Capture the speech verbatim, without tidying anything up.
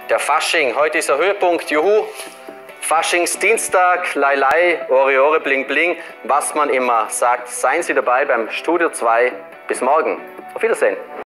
Der Fasching, heute ist der Höhepunkt, juhu. Faschingsdienstag, Lai Lai, Ore Ore, Bling Bling, was man immer sagt. Seien Sie dabei beim Studio zwei. Bis morgen. Auf Wiedersehen.